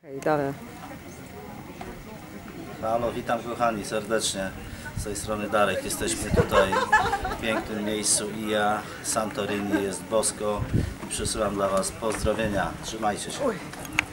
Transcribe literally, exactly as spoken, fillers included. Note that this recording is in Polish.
Hej, dalej. Halo, witam kochani serdecznie. Z tej strony Darek. Jesteśmy tutaj w pięknym miejscu i ja, Santorini, jest bosko i przysyłam dla Was pozdrowienia. Trzymajcie się.